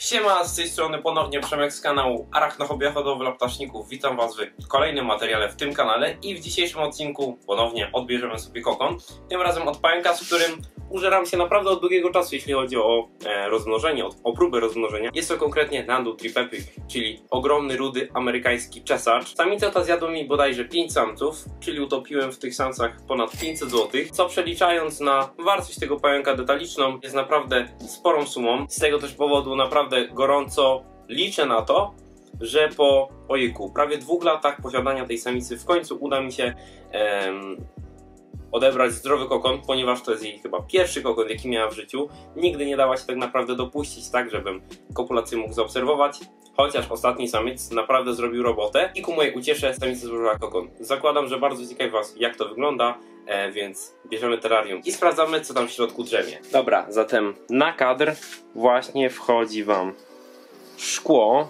Siema, z tej strony ponownie Przemek z kanału Arachnohobia Hodowla Ptaszników. Witam was w kolejnym materiale w tym kanale i w dzisiejszym odcinku ponownie odbierzemy sobie kokon. Tym razem od pająka, z którym użeram się naprawdę od długiego czasu, jeśli chodzi o rozmnożenie, o próbę rozmnożenia. Jest to konkretnie Nandu Tripepy, czyli ogromny, rudy amerykański czesacz. Samica ta zjadła mi bodajże 5 samców, czyli utopiłem w tych samcach ponad 500 zł, co przeliczając na wartość tego pająka detaliczną jest naprawdę sporą sumą. Z tego też powodu naprawdę gorąco liczę na to, że po prawie 2 latach posiadania tej samicy w końcu uda mi się odebrać zdrowy kokon, ponieważ to jest jej chyba pierwszy kokon, jaki miała w życiu. Nigdy nie dała się tak naprawdę dopuścić tak, żebym kopulację mógł zaobserwować, chociaż ostatni samiec naprawdę zrobił robotę i ku mojej uciesze samica złożyła kokon. Zakładam, że bardzo ciekawi was, jak to wygląda, więc bierzemy terrarium i sprawdzamy, co tam w środku drzemie. Dobra, zatem na kadr właśnie wchodzi wam szkło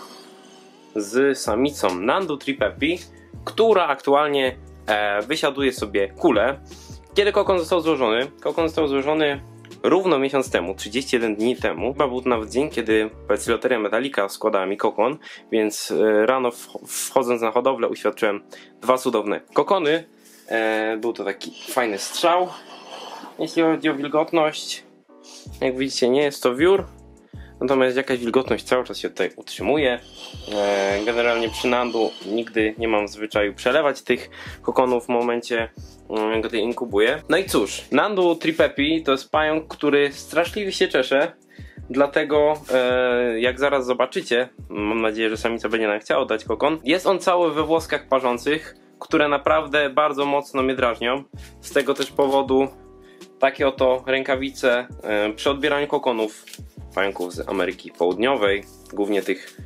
z samicą Nandu Tripepy, która aktualnie wysiaduje sobie kulę. Kiedy kokon został złożony? Kokon został złożony równo miesiąc temu, 31 dni temu. Chyba był nawet dzień, kiedy Loteria Metallica składała mi kokon, więc rano wchodząc na hodowlę uświadczyłem 2 cudowne kokony. Był to taki fajny strzał. Jeśli chodzi o wilgotność, jak widzicie, nie jest to wiór, natomiast jakaś wilgotność cały czas się tutaj utrzymuje. Generalnie przy Nandu nigdy nie mam w zwyczaju przelewać tych kokonów w momencie, gdy inkubuję. No i cóż, Nandu Tripepy to jest pająk, który straszliwie się czesze. Dlatego jak zaraz zobaczycie, mam nadzieję, że samica będzie nam chciała dać kokon. Jest on cały we włoskach parzących, które naprawdę bardzo mocno mnie drażnią. Z tego też powodu takie oto rękawice przy odbieraniu kokonów pająków z Ameryki Południowej, głównie tych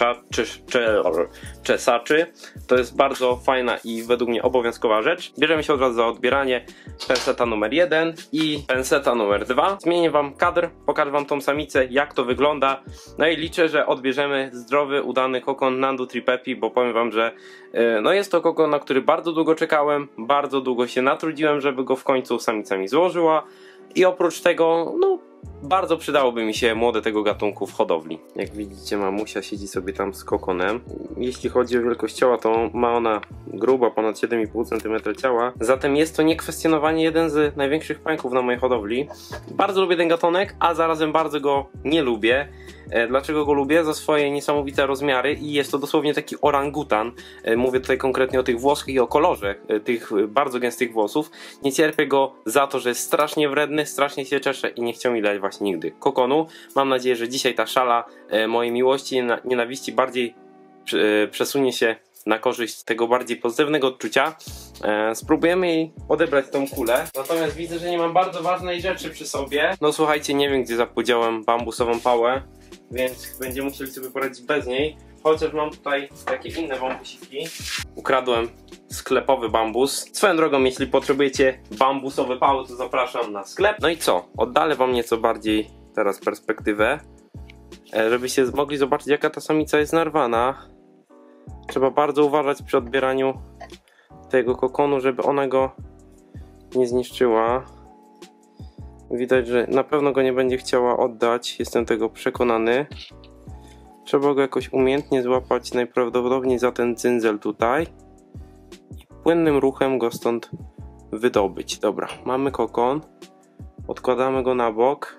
czesaczy. To jest bardzo fajna i według mnie obowiązkowa rzecz. Bierzemy się od razu za odbieranie penseta numer 1 i penseta numer 2. Zmienię wam kadr, pokażę wam tą samicę, jak to wygląda. No i liczę, że odbierzemy zdrowy, udany kokon Nandu Tripepy, bo powiem wam, że no jest to kokon, na który bardzo długo czekałem, bardzo długo się natrudziłem, żeby go w końcu samica mi złożyła. I oprócz tego, no, bardzo przydałoby mi się młode tego gatunku w hodowli. Jak widzicie, mamusia siedzi sobie tam z kokonem. Jeśli chodzi o wielkość ciała, to ma ona grubo ponad 7,5 cm ciała. Zatem jest to niekwestionowanie jeden z największych pająków na mojej hodowli. Bardzo lubię ten gatunek, a zarazem bardzo go nie lubię. Dlaczego go lubię? Za swoje niesamowite rozmiary i jest to dosłownie taki orangutan. Mówię tutaj konkretnie o tych włoskach i o kolorze tych bardzo gęstych włosów. Nie cierpię go za to, że jest strasznie wredny, strasznie się czesze i nie chciał mi dać właśnie nigdy kokonu. Mam nadzieję, że dzisiaj ta szala mojej miłości i nienawiści bardziej przesunie się na korzyść tego bardziej pozytywnego odczucia. Spróbujemy jej odebrać tą kulę. Natomiast widzę, że nie mam bardzo ważnej rzeczy przy sobie. No słuchajcie, nie wiem, gdzie zapodziałem bambusową pałę, więc będziemy musieli sobie poradzić bez niej. Chociaż mam tutaj takie inne bambusiki. Ukradłem sklepowy bambus. Swoją drogą, jeśli potrzebujecie bambusowe pały, to zapraszam na sklep. No i co? Oddalę wam nieco bardziej teraz perspektywę, żebyście mogli zobaczyć, jaka ta samica jest narwana. Trzeba bardzo uważać przy odbieraniu tego kokonu, żeby ona go nie zniszczyła. Widać, że na pewno go nie będzie chciała oddać, jestem tego przekonany. Trzeba go jakoś umiejętnie złapać, najprawdopodobniej za ten cyndzel tutaj i płynnym ruchem go stąd wydobyć. Dobra, mamy kokon, odkładamy go na bok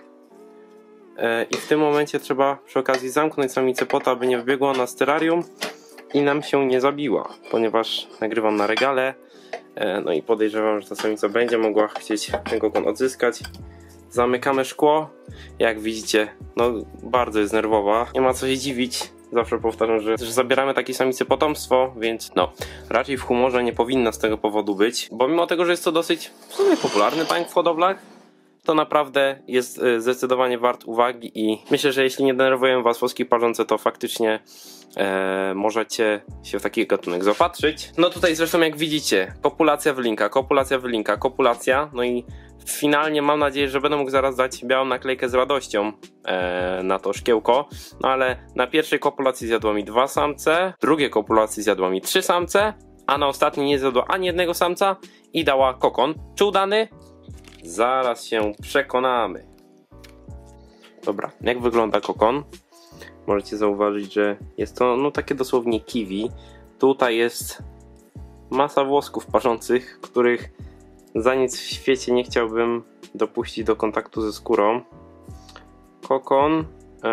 i w tym momencie trzeba przy okazji zamknąć samicę po to, aby nie wbiegła ona z terrarium i nam się nie zabiła, ponieważ nagrywam na regale, no i podejrzewam, że ta samica będzie mogła chcieć ten kokon odzyskać. Zamykamy szkło, jak widzicie, no bardzo jest nerwowa, nie ma co się dziwić, zawsze powtarzam, że zabieramy takiej samicy potomstwo, więc no, raczej w humorze nie powinna z tego powodu być, bo mimo tego, że jest to dosyć w sumie popularny pająk w hodowlach, to naprawdę jest zdecydowanie wart uwagi i myślę, że jeśli nie denerwują was włoski parzące, to faktycznie możecie się w taki gatunek zaopatrzyć. No tutaj zresztą jak widzicie, kopulacja wylinka, kopulacja, no i finalnie mam nadzieję, że będę mógł zaraz dać białą naklejkę z radością na to szkiełko, no ale na pierwszej kopulacji zjadło mi 2 samce, drugiej kopulacji zjadło mi 3 samce, a na ostatniej nie zjadła ani jednego samca i dała kokon. Czy udany? Zaraz się przekonamy. Dobra, jak wygląda kokon? możecie zauważyć, że jest to no takie dosłownie kiwi. Tutaj jest masa włosków parzących, których za nic w świecie nie chciałbym dopuścić do kontaktu ze skórą. Kokon.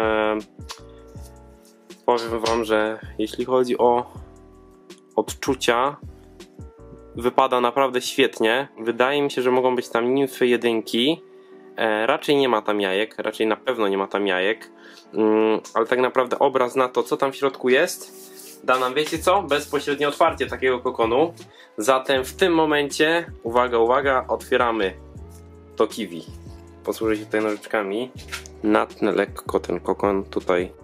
Powiem wam, że jeśli chodzi o odczucia, wypada naprawdę świetnie. Wydaje mi się, że mogą być tam nimfy jedynki. Raczej nie ma tam jajek, raczej na pewno nie ma tam jajek. Ale tak naprawdę obraz na to, co tam w środku jest, da nam, wiecie co? Bezpośrednie otwarcie takiego kokonu. Zatem w tym momencie, uwaga, uwaga, otwieramy to kiwi. Posłużę się tutaj nożyczkami. Natnę lekko ten kokon tutaj.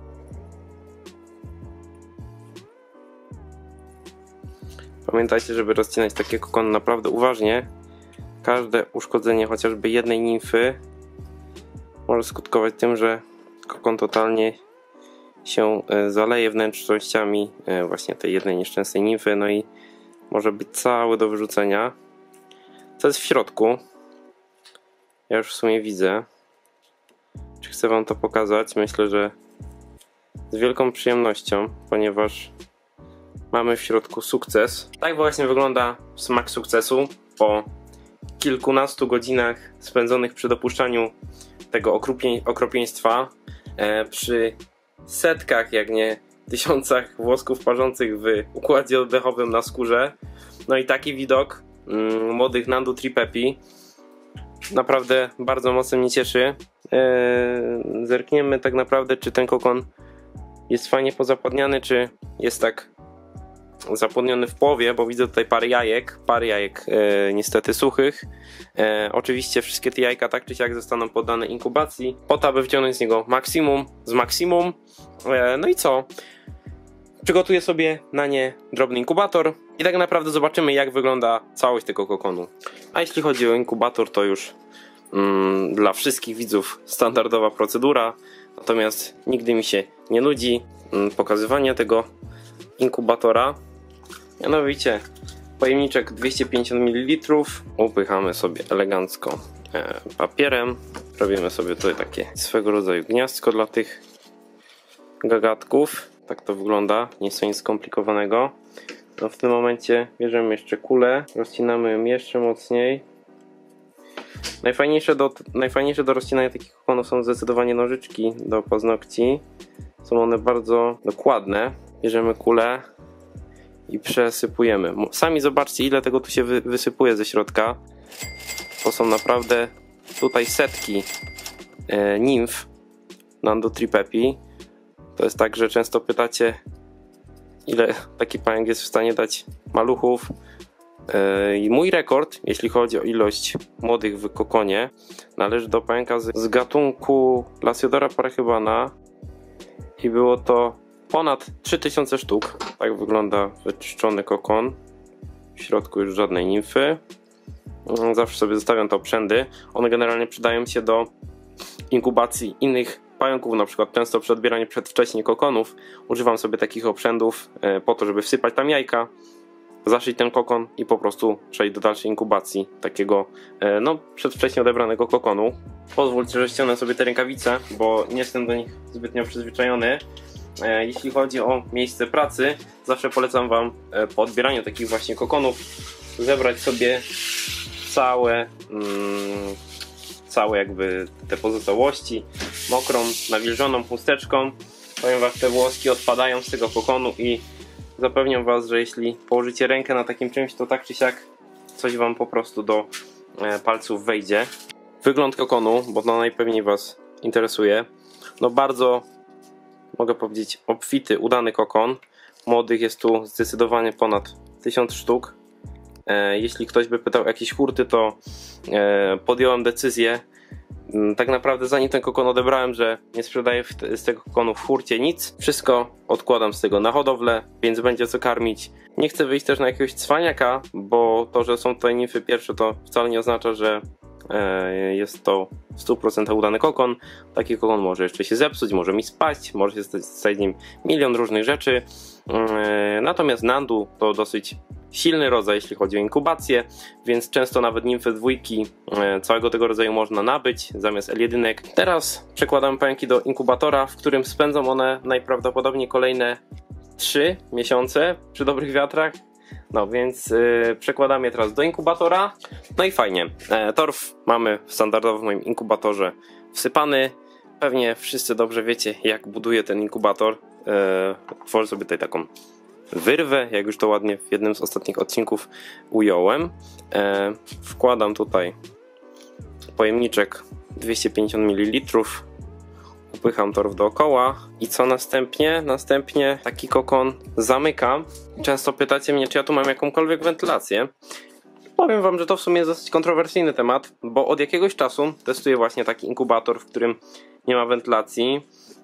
Pamiętajcie, żeby rozcinać takie kokony naprawdę uważnie. Każde uszkodzenie chociażby jednej nimfy może skutkować tym, że kokon totalnie się zaleje wnętrznościami właśnie tej jednej nieszczęsnej nimfy, no i może być cały do wyrzucenia. Co jest w środku? Ja już w sumie widzę. Czy chcę wam to pokazać? Myślę, że z wielką przyjemnością, ponieważ mamy w środku sukces. Tak właśnie wygląda smak sukcesu po kilkunastu godzinach spędzonych przy dopuszczaniu tego okropieństwa, przy setkach, jak nie tysiącach włosków parzących w układzie oddechowym na skórze. No i taki widok młodych Nandu Tripepi naprawdę bardzo mocno mnie cieszy. Zerkniemy tak naprawdę, czy ten kokon jest fajnie pozapładniany, czy jest tak zapłodniony w połowie, bo widzę tutaj parę jajek niestety suchych. Oczywiście wszystkie te jajka tak czy siak zostaną poddane inkubacji, po to aby wyciągnąć z niego maksimum. No i co? Przygotuję sobie na nie drobny inkubator i tak naprawdę zobaczymy, jak wygląda całość tego kokonu. A jeśli chodzi o inkubator, to już dla wszystkich widzów standardowa procedura, natomiast nigdy mi się nie nudzi pokazywanie tego inkubatora. Mianowicie pojemniczek 250 ml, upychamy sobie elegancko papierem, robimy sobie tutaj takie swego rodzaju gniazdko dla tych gagatków. Tak to wygląda, nie jest to nic skomplikowanego. No w tym momencie bierzemy jeszcze kulę, rozcinamy ją jeszcze mocniej. Najfajniejsze do rozcinania takich kokonów są zdecydowanie nożyczki do paznokci. Są one bardzo dokładne. Bierzemy kulę i przesypujemy. Sami zobaczcie, ile tego tu się wysypuje ze środka. To są naprawdę tutaj setki nimf Nandu Tripepi. To jest tak, że często pytacie, ile taki pająk jest w stanie dać maluchów. I mój rekord, jeśli chodzi o ilość młodych w kokonie, należy do pająka z gatunku Lasiodora parachybana i było to ponad 3000 sztuk. Tak wygląda wyczyszczony kokon. W środku już żadnej nimfy. Zawsze sobie zostawiam te obszędy. One generalnie przydają się do inkubacji innych pająków, na przykład często przy odbieraniu przedwcześnie kokonów używam sobie takich obszędów po to, żeby wsypać tam jajka, zaszyć ten kokon i po prostu przejść do dalszej inkubacji takiego no przedwcześnie odebranego kokonu. Pozwólcie, że ściągnę sobie te rękawice, bo nie jestem do nich zbytnio przyzwyczajony. Jeśli chodzi o miejsce pracy, zawsze polecam wam po odbieraniu takich właśnie kokonów zebrać sobie całe jakby te pozostałości mokrą, nawilżoną chusteczką, ponieważ te włoski odpadają z tego kokonu i zapewniam was, że jeśli położycie rękę na takim czymś, to tak czy siak coś wam po prostu do palców wejdzie. Wygląd kokonu, bo to najpewniej was interesuje. No bardzo, mogę powiedzieć, obfity, udany kokon. Młodych jest tu zdecydowanie ponad 1000 sztuk. Jeśli ktoś by pytał o jakieś hurty, to podjąłem decyzję. Tak naprawdę zanim ten kokon odebrałem, że nie sprzedaję z tego kokonu w hurcie nic. Wszystko odkładam z tego na hodowlę, więc będzie co karmić. Nie chcę wyjść też na jakiegoś cwaniaka, bo to, że są tutaj nimfy pierwsze, to wcale nie oznacza, że jest to w 100% udany kokon. Taki kokon może jeszcze się zepsuć, może mi spaść, może się stać z nim milion różnych rzeczy. Natomiast Nandu to dosyć silny rodzaj, jeśli chodzi o inkubację, więc często nawet nimfy dwójki całego tego rodzaju można nabyć zamiast L1. Teraz przekładam pająki do inkubatora, w którym spędzą one najprawdopodobniej kolejne 3 miesiące przy dobrych wiatrach. No więc przekładam je teraz do inkubatora. No i fajnie, torf mamy standardowo w moim inkubatorze wsypany. Pewnie wszyscy dobrze wiecie, jak buduję ten inkubator. Tworzę sobie tutaj taką wyrwę, jak już to ładnie w jednym z ostatnich odcinków ująłem. Wkładam tutaj pojemniczek 250 ml, upycham torf dookoła i co następnie? Następnie taki kokon zamykam. Często pytacie mnie, czy ja tu mam jakąkolwiek wentylację. Powiem wam, że to w sumie jest dosyć kontrowersyjny temat, bo od jakiegoś czasu testuję właśnie taki inkubator, w którym nie ma wentylacji.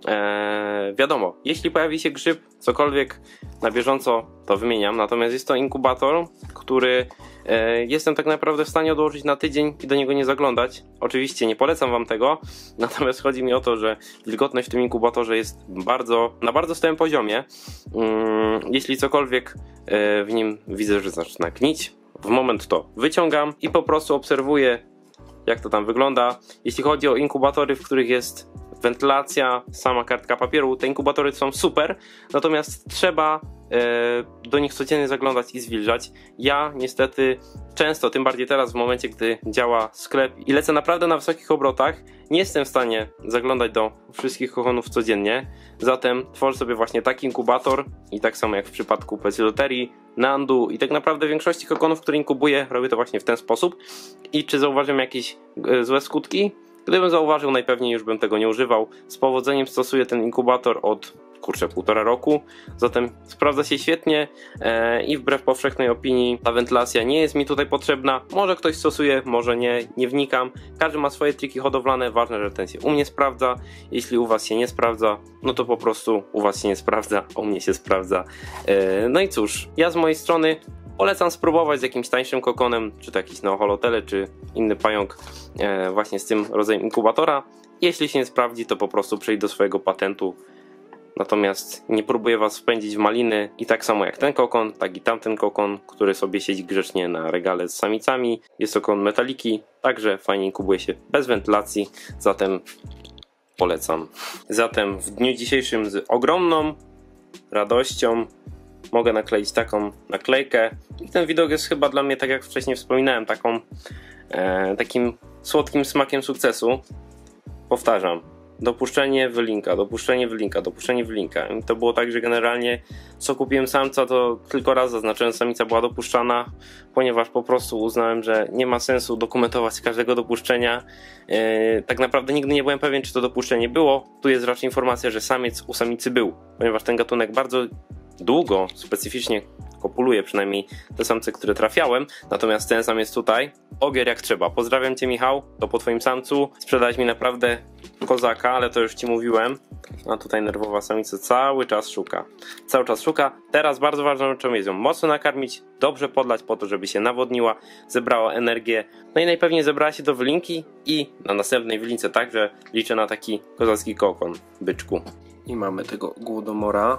Wiadomo, jeśli pojawi się grzyb, cokolwiek na bieżąco, to wymieniam. Natomiast jest to inkubator, który jestem tak naprawdę w stanie odłożyć na tydzień i do niego nie zaglądać. Oczywiście nie polecam wam tego, natomiast chodzi mi o to, że wilgotność w tym inkubatorze jest na bardzo stałym poziomie. Jeśli cokolwiek w nim widzę, że zaczyna gnić, w moment to wyciągam i po prostu obserwuję, jak to tam wygląda. Jeśli chodzi o inkubatory, w których jest wentylacja, sama kartka papieru, te inkubatory są super, natomiast trzeba do nich codziennie zaglądać i zwilżać. Ja niestety często, tym bardziej teraz w momencie, gdy działa sklep i lecę naprawdę na wysokich obrotach, nie jestem w stanie zaglądać do wszystkich kokonów codziennie, zatem tworzę sobie właśnie taki inkubator i tak samo jak w przypadku Peciloteri, Nandu i tak naprawdę większości kokonów, które inkubuję, robię to właśnie w ten sposób. I czy zauważyłem jakieś złe skutki? Gdybym zauważył, najpewniej już bym tego nie używał. Z powodzeniem stosuję ten inkubator od 1,5 roku, zatem sprawdza się świetnie i wbrew powszechnej opinii ta wentylacja nie jest mi tutaj potrzebna. Może ktoś stosuje, może nie wnikam. Każdy ma swoje triki hodowlane, ważne, że ten się u mnie sprawdza. Jeśli u was się nie sprawdza, no to po prostu u was się nie sprawdza, a u mnie się sprawdza. No i cóż, ja z mojej strony polecam spróbować z jakimś tańszym kokonem, czy to jakiś neoholotele, czy inny pająk właśnie z tym rodzajem inkubatora. Jeśli się nie sprawdzi, to po prostu przejdź do swojego patentu. Natomiast nie próbuję was wpędzić w maliny i tak samo jak ten kokon, tak i tamten kokon, który sobie siedzi grzecznie na regale z samicami. Jest to kokon metaliki, także fajnie inkubuje się bez wentylacji, zatem polecam. Zatem w dniu dzisiejszym z ogromną radością mogę nakleić taką naklejkę i ten widok jest chyba dla mnie, tak jak wcześniej wspominałem, takim słodkim smakiem sukcesu. Powtarzam, dopuszczenie wylinka, dopuszczenie wylinka, dopuszczenie wylinka. I to było tak, że generalnie co kupiłem samca, to tylko raz zaznaczyłem, że samica była dopuszczana, ponieważ po prostu uznałem, że nie ma sensu dokumentować każdego dopuszczenia. Tak naprawdę nigdy nie byłem pewien, czy to dopuszczenie było. Tu jest raczej informacja, że samiec u samicy był, ponieważ ten gatunek bardzo długo, specyficznie kopuluje, przynajmniej te samce, które trafiałem. Natomiast ten samiec tutaj, ogier jak trzeba. Pozdrawiam cię, Michał, to po twoim samcu sprzedałeś mi naprawdę kozaka, ale to już ci mówiłem. A tutaj nerwowa samica cały czas szuka. Cały czas szuka. Teraz bardzo ważną rzeczą jest ją mocno nakarmić, dobrze podlać po to, żeby się nawodniła, zebrała energię. No i najpewniej zebrała się do wylinki i na następnej wylince także liczę na taki kozacki kokon, byczku. I mamy tego głodomora.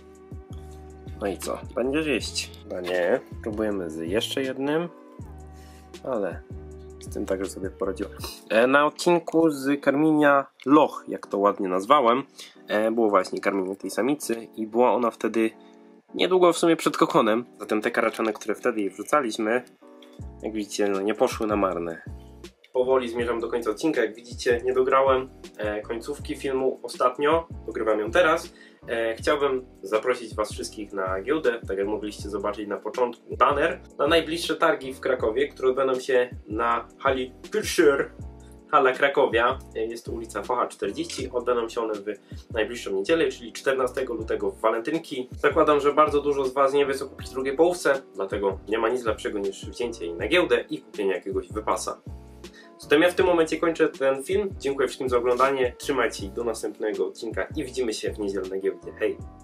No i co? Będziesz jeść? No nie. Próbujemy z jeszcze jednym. Ale z tym także sobie poradziłem. Na odcinku z karmienia loch, jak to ładnie nazwałem, było właśnie karmienie tej samicy i była ona wtedy niedługo w sumie przed kokonem. Zatem te karaczany, które wtedy jej wrzucaliśmy, jak widzicie, no nie poszły na marne. Powoli zmierzam do końca odcinka. Jak widzicie, nie dograłem końcówki filmu ostatnio. Dogrywam ją teraz. Chciałbym zaprosić was wszystkich na giełdę, tak jak mogliście zobaczyć na początku, banner na najbliższe targi w Krakowie, które odbędą się na hali Kultur, hala Krakowia. Jest to ulica Focha 40. Odbędą się one w najbliższą niedzielę, czyli 14 lutego w walentynki. Zakładam, że bardzo dużo z was nie wie, co kupić w drugiej połówce, dlatego nie ma nic lepszego niż wzięcie jej na giełdę i kupienie jakiegoś wypasa. Zatem ja w tym momencie kończę ten film. Dziękuję wszystkim za oglądanie. Trzymajcie się do następnego odcinka i widzimy się w niedzielę na giełdzie. Hej!